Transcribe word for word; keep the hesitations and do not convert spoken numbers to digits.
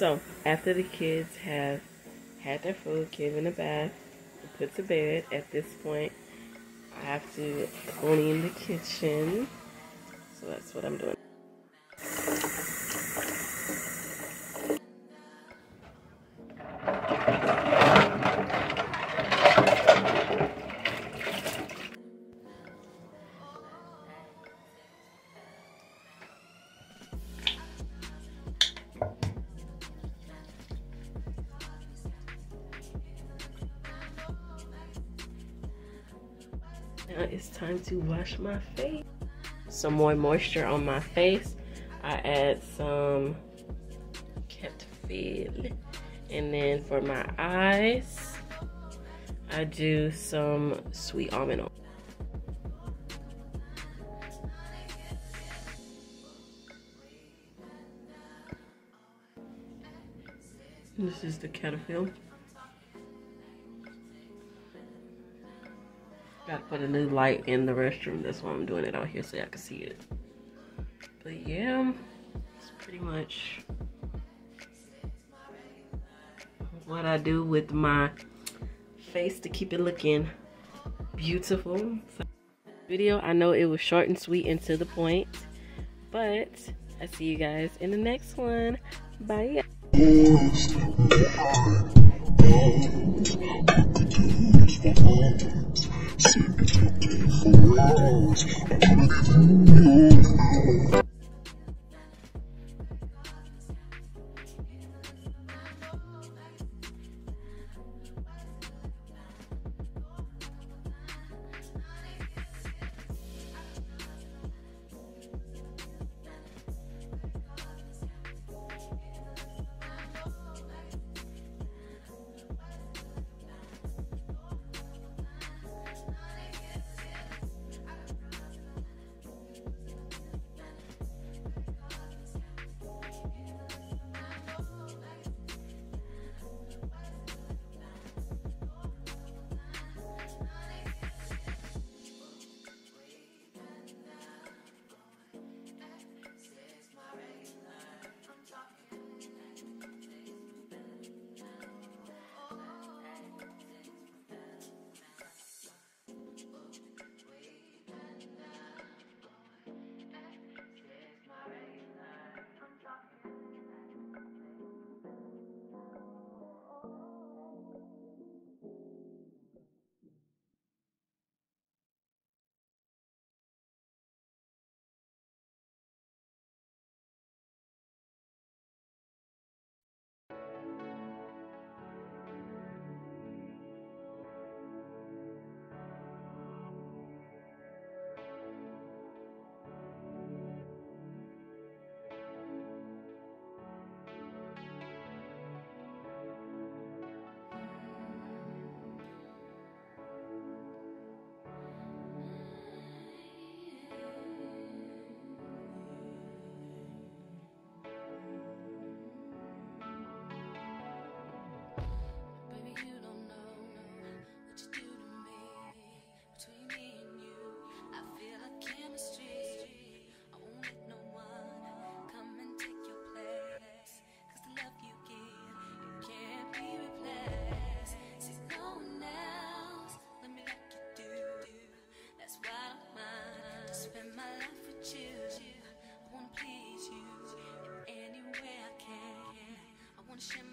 So after the kids have had their food, given a bath, and put to bed, at this point I have to clean the kitchen. So that's what I'm doing. Now it's time to wash my face. Some more moisture on my face. I add some Cetaphil. And then for my eyes, I do some sweet almond oil. This is the Cetaphil. Gotta put a new light in the restroom. That's why I'm doing it out here so y'all can see it. But yeah, it's pretty much what I do with my face to keep it looking beautiful. So, video, I know it was short and sweet and to the point, but I see you guys in the next one. Bye. Share